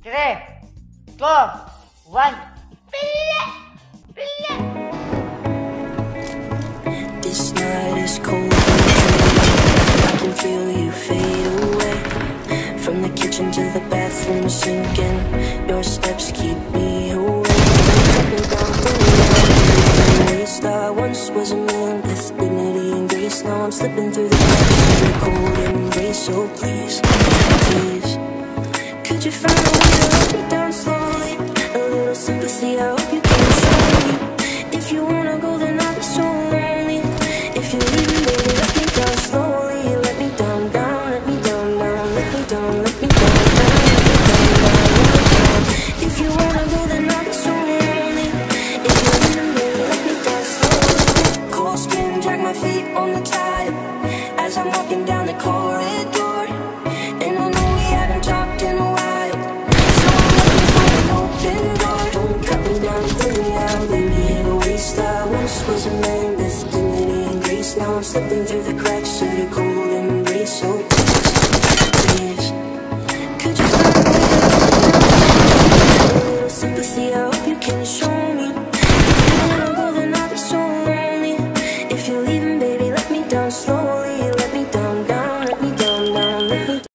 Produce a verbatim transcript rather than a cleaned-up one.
three, two, one. This night is cold, I can feel you fade away. From the kitchen to the bathroom sinking, your steps keep me awake. Coming down the waist, I once was a man with dignity and grace. Now I'm slipping through the cracks of your cold embrace. So please, please, could you find a way to let me down slowly? A little sympathy, I hope you can show me. If you wanna go, then I'll be so lonely. If you leave me, baby, let me down slowly. Let me down, down, let me down, down, let me down, let me down, down, let me down, down, let me down. If you wanna go, then I'll be so lonely. If you leave me, baby, let me down slowly. Cold skin, drag my feet on the tile as I'm walking down the corridor. And I know we haven't talked in a while, so I'm looking for an open door. Don't cut me down, pull me out, leave me in a waste. I once was a man with dignity and grace. Now I'm slipping through the cracks of your cold embrace. So